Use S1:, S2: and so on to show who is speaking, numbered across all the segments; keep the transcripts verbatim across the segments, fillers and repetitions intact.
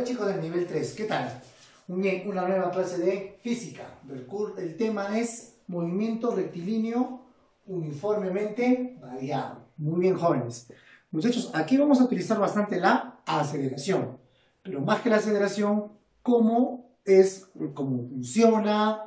S1: chicos del nivel tres, ¿qué tal? Muy bien, una nueva clase de física. El, el tema es movimiento rectilíneo uniformemente variado. Muy bien, jóvenes. Muchachos, aquí vamos a utilizar bastante la aceleración. Pero más que la aceleración, cómo es, cómo funciona,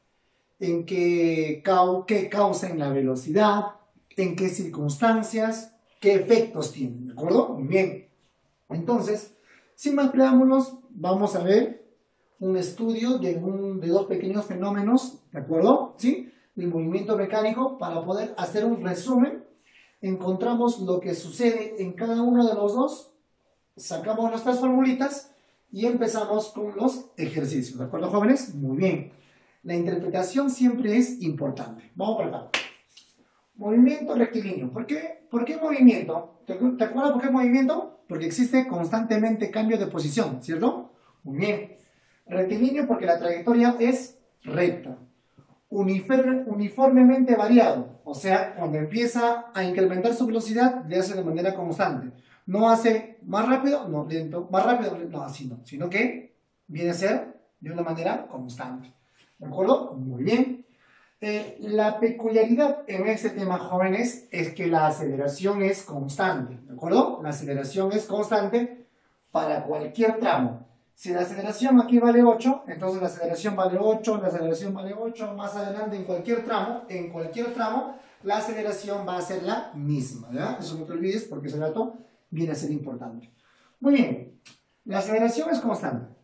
S1: en qué, qué causa en la velocidad, en qué circunstancias, qué efectos tienen, ¿de acuerdo? Muy bien. Entonces, sin más preámbulos, vamos a ver un estudio de, un, de dos pequeños fenómenos, ¿de acuerdo? ¿Sí? Del movimiento mecánico. Para poder hacer un resumen, encontramos lo que sucede en cada uno de los dos, sacamos nuestras formulitas y empezamos con los ejercicios, ¿de acuerdo, jóvenes? Muy bien. La interpretación siempre es importante. Vamos por acá. Movimiento rectilíneo. ¿Por qué, ¿Por qué movimiento? ¿Te, ¿Te acuerdas por qué movimiento? Porque existe constantemente cambio de posición, ¿cierto? Muy bien. Rectilíneo porque la trayectoria es recta. Uniforme, uniformemente variado. O sea, cuando empieza a incrementar su velocidad, le hace de manera constante. No hace más rápido, no lento, más rápido, no, así no. Sino que viene a ser de una manera constante. ¿De acuerdo? Muy bien. Eh, la peculiaridad en este tema, jóvenes, es que la aceleración es constante, ¿de acuerdo? La aceleración es constante para cualquier tramo. Si la aceleración aquí vale ocho, entonces la aceleración vale ocho, la aceleración vale ocho, más adelante en cualquier tramo, en cualquier tramo, la aceleración va a ser la misma, ¿ya? Eso no te olvides porque ese dato viene a ser importante. Muy bien, la aceleración es constante.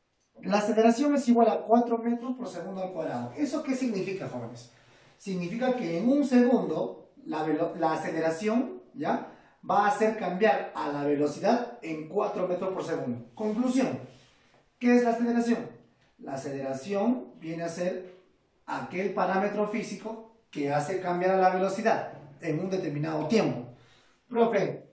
S1: La aceleración es igual a cuatro metros por segundo al cuadrado. ¿Eso qué significa, jóvenes? Significa que en un segundo la, la aceleración, ¿ya?, va a hacer cambiar a la velocidad en cuatro metros por segundo. Conclusión. ¿Qué es la aceleración? La aceleración viene a ser aquel parámetro físico que hace cambiar a la velocidad en un determinado tiempo. Profe,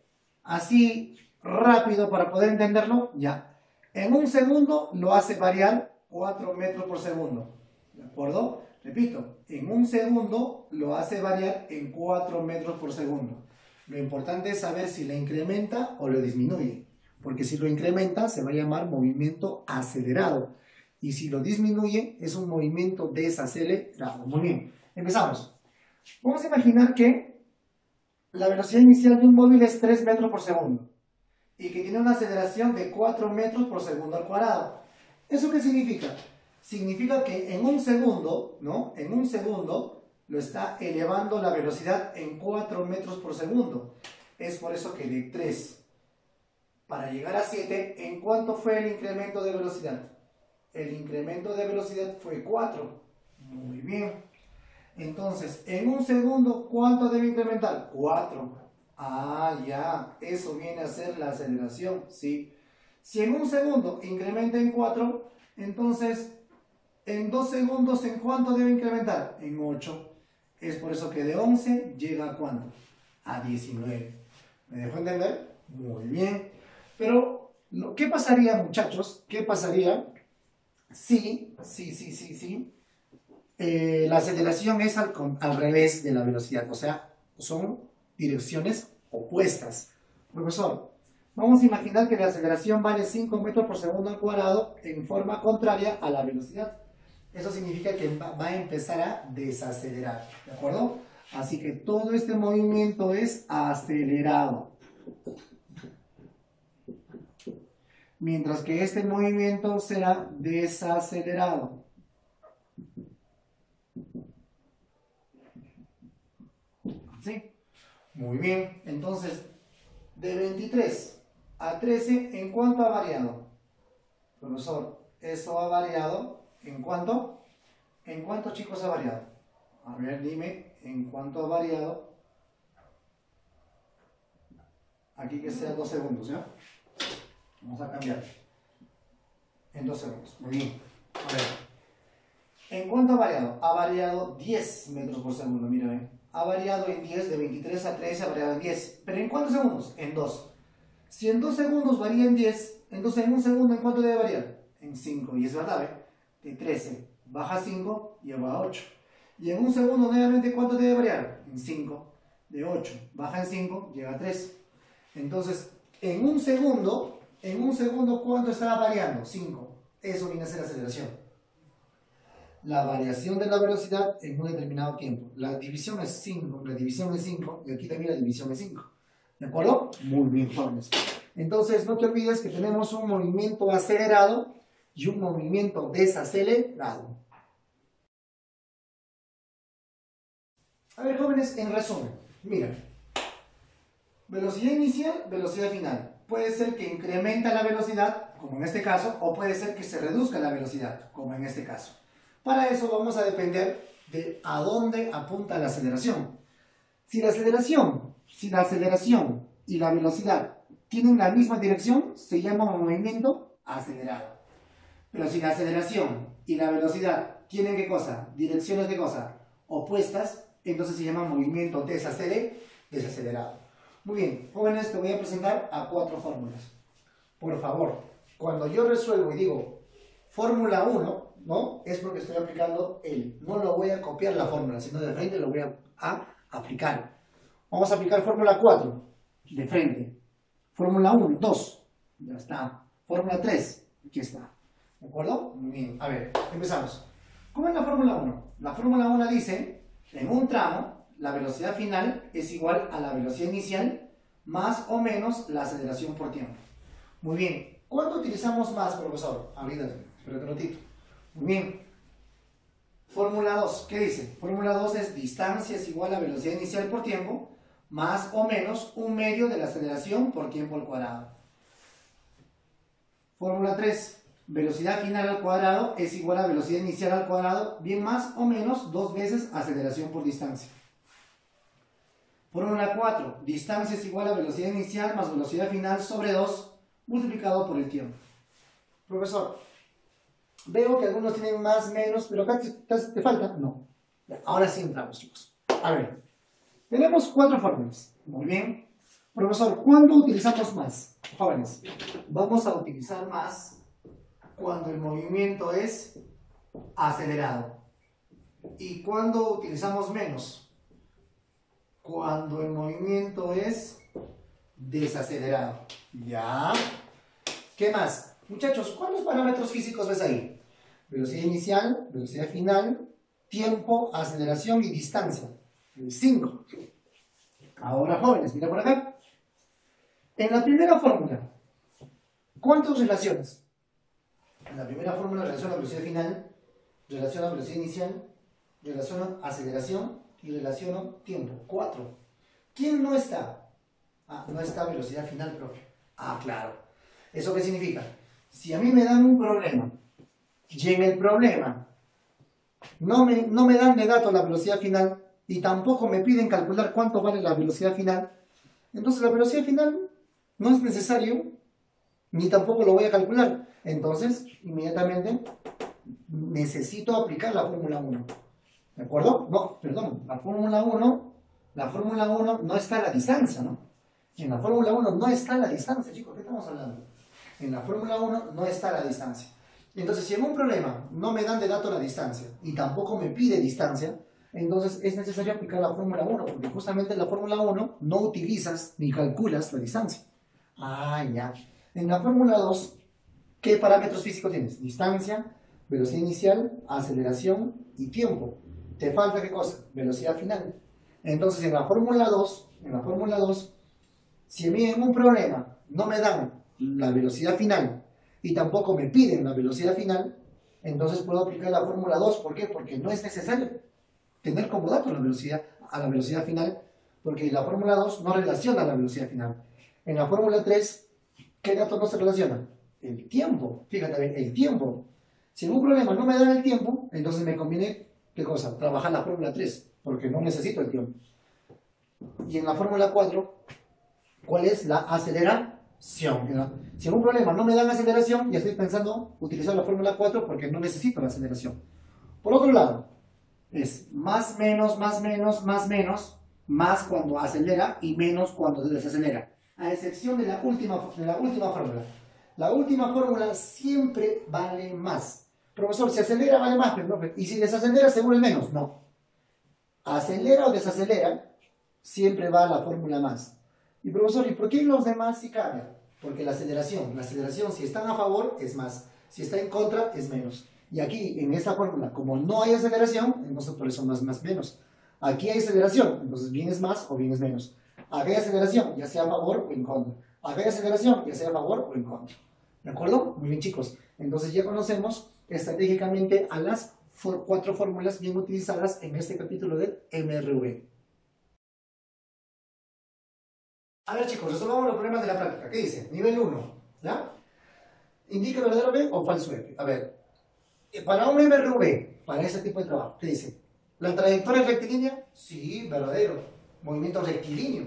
S1: así rápido para poder entenderlo, ya. En un segundo lo hace variar cuatro metros por segundo. ¿De acuerdo? Repito, en un segundo lo hace variar en cuatro metros por segundo. Lo importante es saber si lo incrementa o lo disminuye. Porque si lo incrementa se va a llamar movimiento acelerado. Y si lo disminuye es un movimiento desacelerado. Muy bien, empezamos. Vamos a imaginar que la velocidad inicial de un móvil es tres metros por segundo. Y que tiene una aceleración de cuatro metros por segundo al cuadrado. ¿Eso qué significa? Significa que en un segundo, ¿no? En un segundo lo está elevando la velocidad en cuatro metros por segundo. Es por eso que de tres para llegar a siete, ¿en cuánto fue el incremento de velocidad? El incremento de velocidad fue cuatro. Muy bien. Entonces, en un segundo, ¿cuánto debe incrementar? cuatro. Ah, ya, eso viene a ser la aceleración, ¿sí? Si en un segundo incrementa en cuatro, entonces en dos segundos, ¿en cuánto debe incrementar? En ocho. Es por eso que de once llega a ¿cuánto? A diecinueve. ¿Me dejó entender? Muy bien. Pero, ¿qué pasaría, muchachos? ¿Qué pasaría si, sí, sí, sí, sí, eh, la aceleración es al, al revés de la velocidad? O sea, son direcciones opuestas. Profesor, vamos a imaginar que la aceleración vale cinco metros por segundo al cuadrado en forma contraria a la velocidad. Eso significa que va a empezar a desacelerar, ¿de acuerdo? Así que todo este movimiento es acelerado. Mientras que este movimiento será desacelerado. ¿Sí? Muy bien, entonces, de veintitrés a trece, ¿en cuánto ha variado? Profesor, eso ha variado, ¿en cuánto? ¿En cuánto, chicos, ha variado? A ver, dime, ¿en cuánto ha variado? Aquí que sea dos segundos, ¿ya? Vamos a cambiar. En dos segundos, muy bien. A ver, ¿en cuánto ha variado? Ha variado diez metros por segundo, mira, ¿eh? Ha variado en diez, de veintitrés a trece ha variado en diez. ¿Pero en cuántos segundos? En dos. Si en dos segundos varía en diez, entonces en un segundo, ¿en cuánto debe variar? En cinco. Y es verdad, ¿eh? De trece baja cinco, lleva a ocho. Y en un segundo, nuevamente, ¿cuánto debe variar? En cinco. De ocho baja en cinco, llega a tres. Entonces, en un segundo, En un segundo, ¿cuánto estará variando? cinco. Eso viene a ser aceleración. La variación de la velocidad en un determinado tiempo. La división es cinco, la división es cinco, y aquí también la división es cinco. ¿De acuerdo? Muy bien, jóvenes. Entonces, no te olvides que tenemos un movimiento acelerado y un movimiento desacelerado. A ver, jóvenes, en resumen, mira. Velocidad inicial, velocidad final. Puede ser que incrementa la velocidad, como en este caso, o puede ser que se reduzca la velocidad, como en este caso. Para eso vamos a depender de a dónde apunta la aceleración. Si la aceleración, si la aceleración y la velocidad tienen la misma dirección, se llama movimiento acelerado. Pero si la aceleración y la velocidad tienen ¿qué cosa? Direcciones de cosa opuestas, entonces se llama movimiento desacele, desacelerado. Muy bien, jóvenes, te voy a presentar a cuatro fórmulas. Por favor, cuando yo resuelvo y digo fórmula uno, ¿no? Es porque estoy aplicando el, no lo voy a copiar la fórmula, sino de frente lo voy a, a aplicar. Vamos a aplicar fórmula cuatro, de frente. Fórmula uno, dos, ya está. Fórmula tres, aquí está. ¿De acuerdo? Muy bien, a ver, empezamos. ¿Cómo es la fórmula uno? La fórmula uno dice, en un tramo, la velocidad final es igual a la velocidad inicial más o menos la aceleración por tiempo. Muy bien, ¿cuándo utilizamos más, profesor? Ahorita, espérate un ratito. Muy bien. Fórmula dos, ¿qué dice? Fórmula dos es distancia es igual a velocidad inicial por tiempo más o menos un medio de la aceleración por tiempo al cuadrado. Fórmula tres, velocidad final al cuadrado es igual a velocidad inicial al cuadrado, bien más o menos dos veces aceleración por distancia. Fórmula cuatro, distancia es igual a velocidad inicial más velocidad final sobre dos multiplicado por el tiempo. Profesor, veo que algunos tienen más, menos, pero acá te, te, te falta. No. Ahora sí entramos, chicos. A ver, tenemos cuatro fórmulas. Muy bien. Profesor, ¿cuándo utilizamos más? Jóvenes, vamos a utilizar más cuando el movimiento es acelerado. ¿Y cuándo utilizamos menos? Cuando el movimiento es desacelerado. ¿Ya? ¿Qué más? Muchachos, ¿cuántos parámetros físicos ves ahí? Velocidad inicial, velocidad final, tiempo, aceleración y distancia. cinco. Ahora, jóvenes, mira por acá. En la primera fórmula, ¿cuántas relaciones? En la primera fórmula relaciona velocidad final, relaciona velocidad inicial, relaciona aceleración y relaciona tiempo. cuatro. ¿Quién no está? Ah, no está velocidad final, profe. Ah, claro. ¿Eso qué significa? Si a mí me dan un problema y en el problema no me, no me dan de dato la velocidad final y tampoco me piden calcular cuánto vale la velocidad final, entonces la velocidad final no es necesario ni tampoco lo voy a calcular. Entonces, inmediatamente necesito aplicar la fórmula uno. ¿De acuerdo? No, perdón, la fórmula uno, la fórmula uno no está a la distancia, ¿no? En la fórmula uno no está a la distancia, chicos, ¿qué estamos hablando? En la fórmula uno no está a la distancia. Entonces, si en un problema no me dan de dato la distancia y tampoco me pide distancia, entonces es necesario aplicar la fórmula uno, porque justamente en la fórmula uno no utilizas ni calculas la distancia. Ah, ya. En la fórmula dos, ¿qué parámetros físicos tienes? Distancia, velocidad inicial, aceleración y tiempo. ¿Te falta qué cosa? Velocidad final. Entonces, en la fórmula dos, en la fórmula dos, si a mí en un problema no me dan la velocidad final y tampoco me piden la velocidad final, entonces puedo aplicar la fórmula dos. ¿Por qué? Porque no es necesario tener como dato la velocidad a la velocidad final, porque la fórmula dos no relaciona la velocidad final. En la fórmula tres, ¿qué dato no se relaciona? El tiempo. Fíjate bien, el tiempo. Si en un problema no me dan el tiempo, entonces me conviene, ¿qué cosa? Trabajar la fórmula tres, porque no necesito el tiempo. Y en la fórmula cuatro, ¿cuál es la aceleración? Si en un problema no me dan aceleración, ya estoy pensando utilizar la fórmula cuatro porque no necesito la aceleración. Por otro lado, es más, menos, más, menos, más, menos, más cuando acelera y menos cuando desacelera. A excepción de la última, de la última fórmula. La última fórmula siempre vale más. Profesor, si acelera vale más, pero no, y si desacelera seguro es menos. No. Acelera o desacelera, siempre va la fórmula más. Y profesor, ¿y por qué los demás sí cambian? Porque la aceleración, la aceleración si están a favor es más, si está en contra es menos. Y aquí, en esta fórmula, como no hay aceleración, entonces por eso no es más menos. Aquí hay aceleración, entonces bien es más o bien es menos. Acá hay aceleración, ya sea a favor o en contra. Acá hay aceleración, ya sea a favor o en contra. ¿De acuerdo? Muy bien, chicos. Entonces ya conocemos estratégicamente a las for cuatro fórmulas bien utilizadas en este capítulo del M R V. A ver, chicos, resolvamos los problemas de la práctica. ¿Qué dice? Nivel uno, ¿ya? Indica verdadero B o falso F. A ver, para un M R V, para este tipo de trabajo, ¿qué dice? ¿La trayectoria es rectilínea? Sí, verdadero. Movimiento rectilíneo.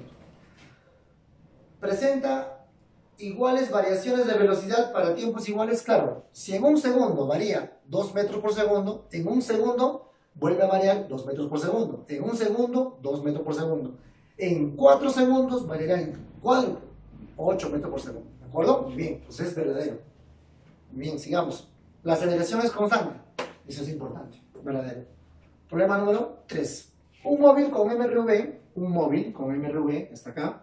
S1: Presenta iguales variaciones de velocidad para tiempos iguales. Claro, si en un segundo varía dos metros por segundo, en un segundo vuelve a variar dos metros por segundo. En un segundo, dos metros por segundo. En cuatro segundos variará en ¿cuál? ocho metros por segundo. ¿De acuerdo? Bien, pues es verdadero. Bien, sigamos. La aceleración es constante. Eso es importante. Verdadero. Problema número tres. Un móvil con M R V, un móvil con M R V, está acá,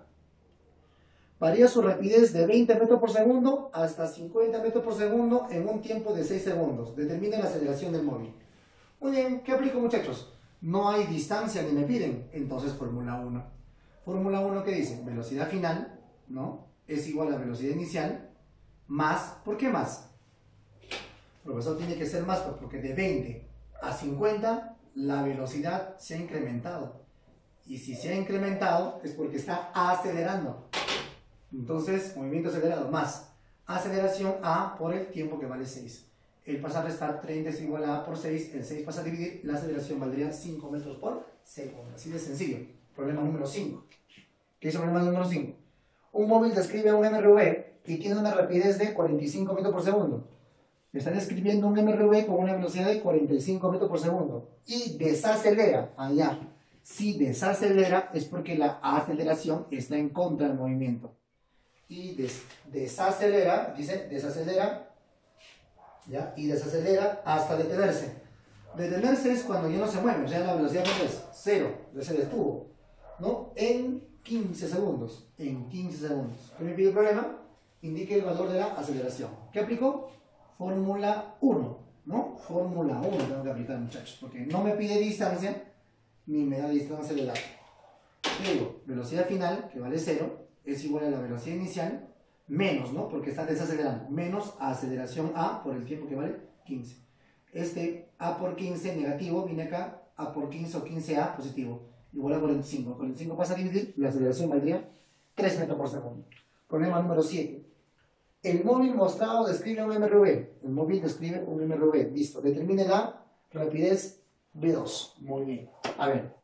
S1: varía su rapidez de veinte metros por segundo hasta cincuenta metros por segundo en un tiempo de seis segundos. Determina la aceleración del móvil. Muy bien, ¿qué aplico, muchachos? No hay distancia ni me piden, entonces fórmula uno. Fórmula uno, ¿qué dice? Velocidad final, ¿no? Es igual a velocidad inicial, más, ¿por qué más? Profesor, tiene que ser más porque de veinte a cincuenta la velocidad se ha incrementado. Y si se ha incrementado es porque está acelerando. Entonces, movimiento acelerado más aceleración A por el tiempo que vale seis. El pasar a restar treinta es igual a A por seis. El seis pasa a dividir. La aceleración valdría cinco metros por segundo. Así de sencillo. Problema número cinco. ¿Qué es el problema número cinco? Un móvil describe un M R V que tiene una rapidez de cuarenta y cinco metros por segundo. Está describiendo un M R V con una velocidad de cuarenta y cinco metros por segundo. Y desacelera. Allá. Si desacelera es porque la aceleración está en contra del movimiento. Y des desacelera, dice, desacelera, ¿ya? Y desacelera hasta detenerse. Detenerse es cuando ya no se mueve, o sea, la velocidad no es cero, ya se detuvo, ¿no? En quince segundos, en quince segundos. ¿Qué me pide el problema? Indique el valor de la aceleración. ¿Qué aplicó? Fórmula uno, ¿no? Fórmula uno tengo que aplicar, muchachos, porque no me pide distancia, ni me da distancia de dato. ¿Qué digo? Velocidad final, que vale cero, es igual a la velocidad inicial, menos, ¿no? Porque está desacelerando, menos aceleración A por el tiempo que vale quince. Este A por quince negativo viene acá, A por quince o quince A positivo, igual a cuarenta y cinco. cuarenta y cinco pasa a dividir, la aceleración valdría tres metros por segundo. Problema número siete. El móvil mostrado describe un M R V. El móvil describe un M R V. Listo. Determine la rapidez V dos. Muy bien. A ver.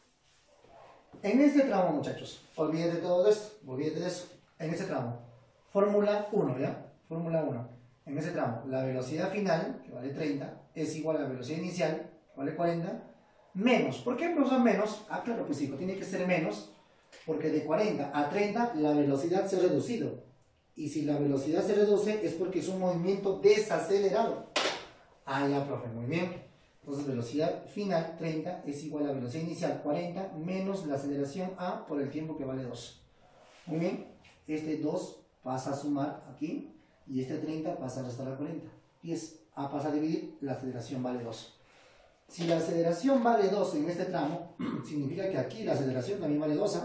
S1: En este tramo, muchachos, olvídate de todo esto, olvídate de eso. En este tramo, fórmula uno, ¿ya? Fórmula uno. En ese tramo, la velocidad final, que vale treinta, es igual a la velocidad inicial, que vale cuarenta, menos. ¿Por qué profesor menos? Ah, claro, pues hijo, tiene que ser menos, porque de cuarenta a treinta la velocidad se ha reducido. Y si la velocidad se reduce es porque es un movimiento desacelerado. Ah, ya, profe, muy bien. Entonces, velocidad final treinta es igual a velocidad inicial cuarenta menos la aceleración A por el tiempo que vale dos. Muy bien, este dos pasa a sumar aquí y este treinta pasa a restar a cuarenta. diez. A pasa a dividir, la aceleración vale dos. Si la aceleración vale dos en este tramo, significa que aquí la aceleración también vale dos, ¿eh?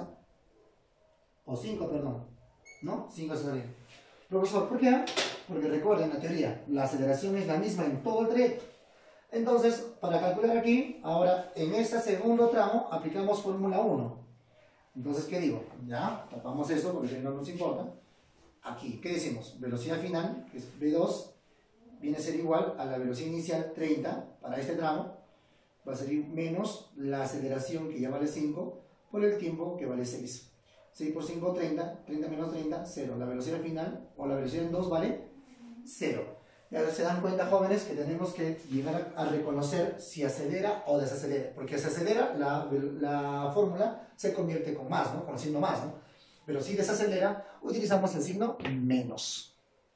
S1: O cinco, perdón. ¿No? cinco se sale. Profesor, ¿por qué? Porque recuerden la teoría, la aceleración es la misma en todo el trayecto. Entonces, para calcular aquí, ahora en este segundo tramo aplicamos fórmula uno. Entonces, ¿qué digo? Ya, tapamos esto porque no nos importa. Aquí, ¿qué decimos? Velocidad final, que es V dos, viene a ser igual a la velocidad inicial treinta para este tramo. Va a ser menos la aceleración que ya vale cinco por el tiempo que vale seis. seis por cinco, treinta. treinta menos treinta, cero. La velocidad final o la velocidad en dos vale cero. Ya se dan cuenta, jóvenes, que tenemos que llegar a, a reconocer si acelera o desacelera. Porque si acelera, la, la fórmula se convierte con más, ¿no? Con el signo más, ¿no? Pero si desacelera, utilizamos el signo menos.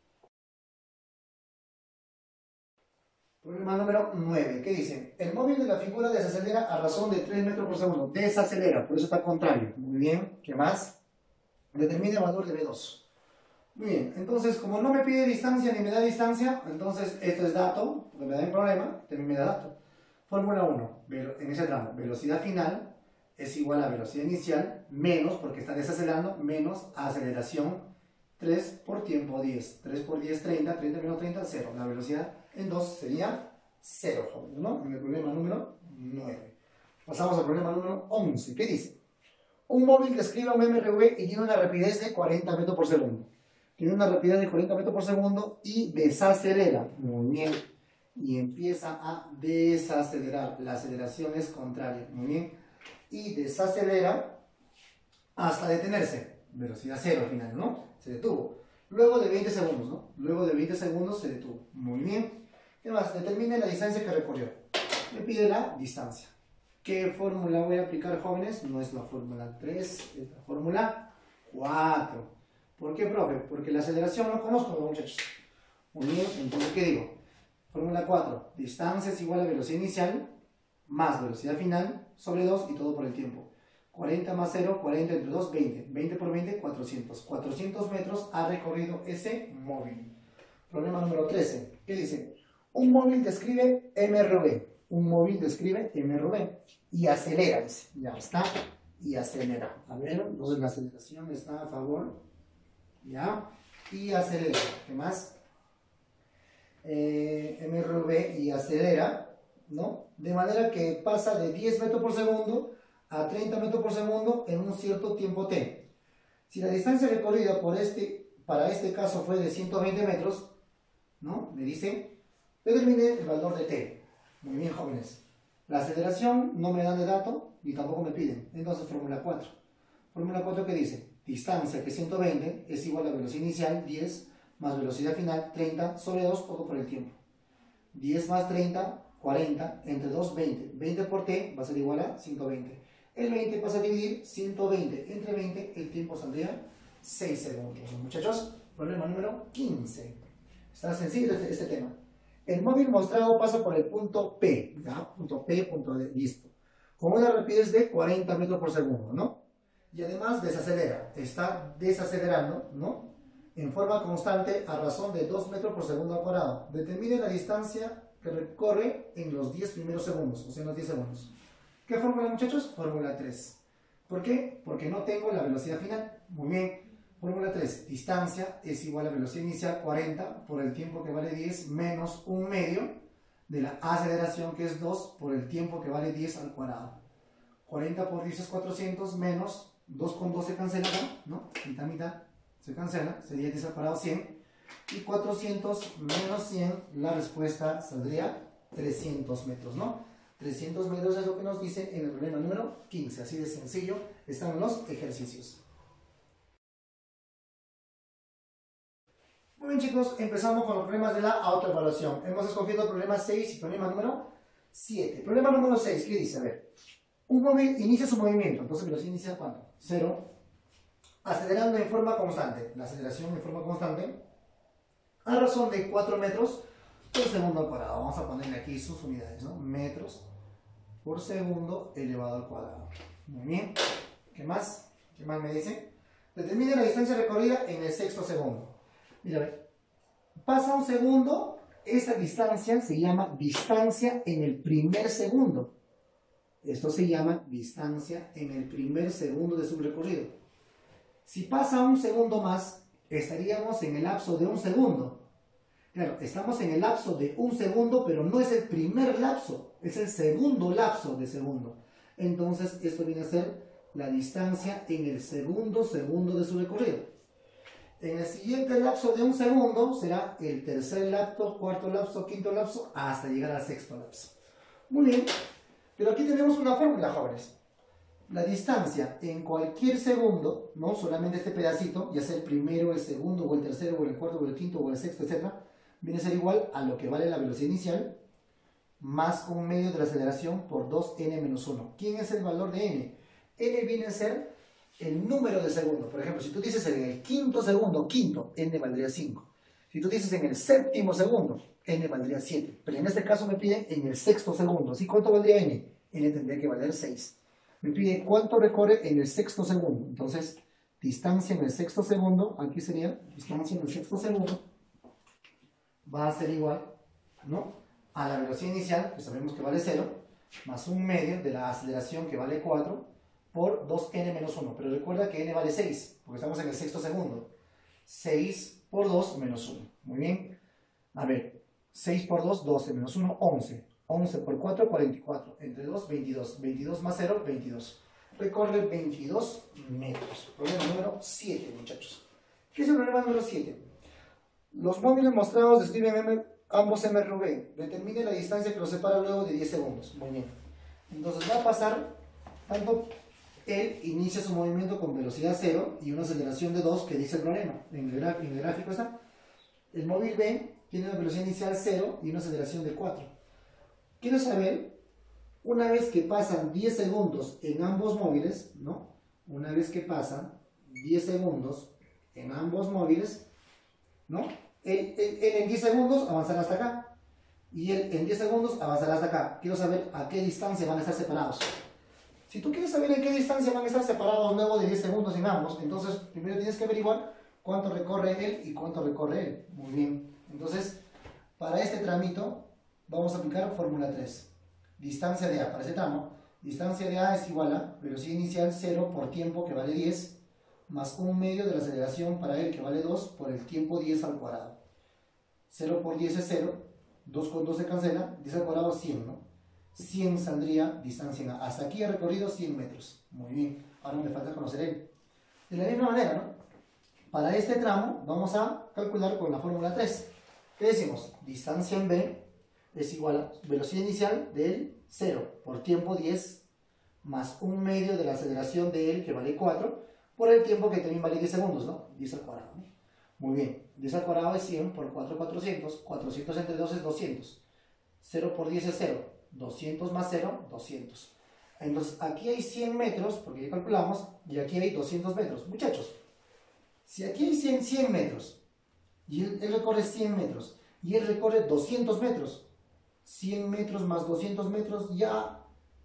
S1: Problema número nueve. ¿Qué dice? El móvil de la figura desacelera a razón de tres metros por segundo. Desacelera, por eso está contrario. Muy bien. ¿Qué más? Determina el valor de V dos. Muy bien, entonces como no me pide distancia ni me da distancia, entonces esto es dato, porque me da un problema, también me da dato. Fórmula uno, en ese tramo, velocidad final es igual a velocidad inicial, menos, porque está desacelerando, menos aceleración, tres por tiempo diez. tres por diez, treinta, treinta menos treinta, cero. La velocidad en dos sería cero, ¿no? En el problema número nueve. Pasamos al problema número once. ¿Qué dice? Un móvil describe un M R V y tiene una rapidez de cuarenta metros por segundo. Tiene una rapidez de cuarenta metros por segundo y desacelera. Muy bien. Y empieza a desacelerar. La aceleración es contraria. Muy bien. Y desacelera hasta detenerse. Velocidad cero al final, ¿no? Se detuvo. Luego de veinte segundos, ¿no? Luego de veinte segundos se detuvo. Muy bien. ¿Qué más? Determine la distancia que recorrió. Me pide la distancia. ¿Qué fórmula voy a aplicar, jóvenes? No es la fórmula tres, es la fórmula cuatro. ¿Por qué, profe? Porque la aceleración no conozco, muchachos. Muy bien, entonces, ¿qué digo? Fórmula cuatro. Distancia es igual a velocidad inicial más velocidad final sobre dos y todo por el tiempo. cuarenta más cero, cuarenta entre dos, veinte. veinte por veinte, cuatrocientos. cuatrocientos metros ha recorrido ese móvil. Problema número trece. ¿Qué dice? Un móvil describe M R V. Un móvil describe M R V y acelera, dice. Ya está, y acelera. A ver, entonces la aceleración está a favor. Ya, y acelera. ¿Qué más? Eh, M R V y acelera, ¿no? De manera que pasa de diez metros por segundo a treinta metros por segundo en un cierto tiempo t. Si la distancia recorrida por este, para este caso fue de ciento veinte metros, ¿no? Me dice, determine el valor de t. Muy bien, jóvenes. La aceleración no me dan de dato ni tampoco me piden. Entonces, fórmula cuatro. Fórmula cuatro, ¿qué dice? Distancia, que es ciento veinte, es igual a velocidad inicial, diez, más velocidad final, treinta, sobre dos, todo por el tiempo. diez más treinta, cuarenta, entre dos, veinte. veinte por t va a ser igual a ciento veinte. El veinte pasa a dividir ciento veinte entre veinte, el tiempo saldría seis segundos. Muchachos, problema número quince. Está sencillo este, este tema. El móvil mostrado pasa por el punto P, ¿ya? Punto P, punto D, listo. Con una rapidez de cuarenta metros por segundo, ¿no? Y además desacelera, está desacelerando, ¿no? En forma constante a razón de dos metros por segundo al cuadrado. Determine la distancia que recorre en los diez primeros segundos, o sea, en los diez segundos. ¿Qué fórmula, muchachos? Fórmula tres. ¿Por qué? Porque no tengo la velocidad final. Muy bien. Fórmula tres, distancia es igual a velocidad inicial cuarenta por el tiempo que vale diez menos un medio de la aceleración que es dos por el tiempo que vale diez al cuadrado. cuarenta por diez es cuatrocientos menos dos con dos se cancela, ¿no? Mitad, mitad se cancela, sería diez al cuadrado cien. Y cuatrocientos menos cien, la respuesta saldría trescientos metros, ¿no? trescientos metros es lo que nos dice en el problema número quince. Así de sencillo están los ejercicios. Muy bien, chicos, empezamos con los problemas de la autoevaluación. Hemos escogido el problema seis y problema número siete. Problema número seis, ¿qué dice? A ver, un móvil inicia su movimiento, entonces velocidad inicia ¿cuánto? cero. Acelerando en forma constante, la aceleración en forma constante, a razón de cuatro metros por segundo al cuadrado. Vamos a ponerle aquí sus unidades, ¿no? Metros por segundo elevado al cuadrado. Muy bien. ¿Qué más? ¿Qué más me dice? Determine la distancia recorrida en el sexto segundo. Mira, pasa un segundo, esa distancia se llama distancia en el primer segundo. Esto se llama distancia en el primer segundo de su recorrido. Si pasa un segundo más, estaríamos en el lapso de un segundo. Claro, estamos en el lapso de un segundo, pero no es el primer lapso, es el segundo lapso de segundo. Entonces, esto viene a ser la distancia en el segundo segundo de su recorrido. En el siguiente lapso de un segundo será el tercer lapso, cuarto lapso, quinto lapso, hasta llegar al sexto lapso. Muy bien, pero aquí tenemos una fórmula, jóvenes. La distancia en cualquier segundo, no solamente este pedacito, ya sea el primero, el segundo, o el tercero, o el cuarto, o el quinto, o el sexto, etcétera, viene a ser igual a lo que vale la velocidad inicial más un medio de la aceleración por dos ene menos uno. ¿Quién es el valor de n? N viene a ser el número de segundos. Por ejemplo, si tú dices en el quinto segundo, quinto, n valdría cinco. Si tú dices en el séptimo segundo, n valdría siete. Pero en este caso me pide en el sexto segundo. ¿Sí? ¿Cuánto valdría n? N tendría que valer seis. Me pide cuánto recorre en el sexto segundo. Entonces, distancia en el sexto segundo, aquí sería distancia en el sexto segundo, va a ser igual, ¿no?, a la velocidad inicial, que sabemos que vale cero, más un medio de la aceleración, que vale cuatro, por dos ene menos uno. Pero recuerda que n vale seis, porque estamos en el sexto segundo. seis por dos menos uno. Muy bien. A ver, seis por dos, doce, menos uno, once. once por cuatro, cuarenta y cuatro. Entre dos, veintidós. veintidós más cero, veintidós. Recorre veintidós metros. Problema número siete, muchachos. ¿Qué es el problema número siete? Los móviles mostrados describen M, ambos M R V. Determine la distancia que los separa luego de diez segundos. Muy bien. Entonces va a pasar, tanto él inicia su movimiento con velocidad cero y una aceleración de dos, que dice el problema. En el, en el gráfico está. El móvil B tiene una velocidad inicial cero y una aceleración de cuatro. Quiero saber, una vez que pasan diez segundos en ambos móviles, ¿no? Una vez que pasan diez segundos en ambos móviles, ¿no? Él, él, él en diez segundos avanzará hasta acá. Y él en diez segundos avanzará hasta acá. Quiero saber a qué distancia van a estar separados. Si tú quieres saber en qué distancia van a estar separados luego de diez segundos en ambos, entonces primero tienes que averiguar cuánto recorre él y cuánto recorre él. Muy bien. Entonces, para este tramito vamos a aplicar fórmula tres. Distancia de A. Para ese tramo, distancia de A es igual a velocidad inicial cero por tiempo, que vale diez, más un medio de la aceleración para él, que vale dos, por el tiempo diez al cuadrado. cero por diez es cero, dos con dos se cancela, diez al cuadrado cien, ¿no? cien saldría distancia en A. Hasta aquí he recorrido cien metros. Muy bien. Ahora me falta conocer él. De la misma manera, ¿no? Para este tramo vamos a calcular con la fórmula tres. ¿Qué decimos? Distancia en B es igual a velocidad inicial de él, cero, por tiempo diez, más un medio de la aceleración de él, que vale cuatro, por el tiempo que también vale diez segundos, ¿no? diez al cuadrado, ¿no? Muy bien. diez al cuadrado es cien, por cuatro, cuatrocientos. cuatrocientos entre dos es doscientos. cero por diez es cero. doscientos más cero, doscientos. Entonces aquí hay cien metros, porque ya calculamos, y aquí hay doscientos metros. Muchachos, si aquí hay cien, cien metros, y él, él recorre cien metros, y él recorre doscientos metros, cien metros más doscientos metros, ya,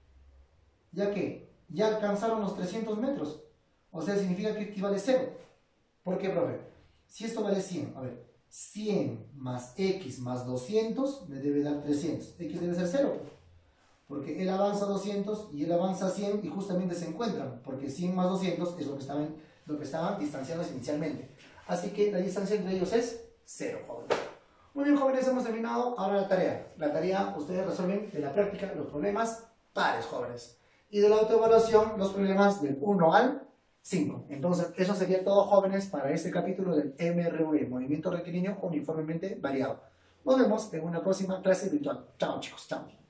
S1: ¿ya qué? Ya alcanzaron los trescientos metros. O sea, significa que aquí vale cero. ¿Por qué, profe? Si esto vale cien, a ver, cien más x más doscientos me debe dar trescientos. X debe ser cero, porque él avanza doscientos y él avanza cien y justamente se encuentran, porque cien más doscientos es lo que estaban, lo que estaban distanciados inicialmente. Así que la distancia entre ellos es cero, jóvenes. Muy bien, jóvenes, hemos terminado. Ahora la tarea. La tarea, ustedes resuelven de la práctica los problemas pares, jóvenes. Y de la autoevaluación, los problemas del uno al cinco. Entonces, eso sería todo, jóvenes, para este capítulo del M R V, movimiento rectilíneo uniformemente variado. Nos vemos en una próxima clase virtual. Chao, chicos, chao.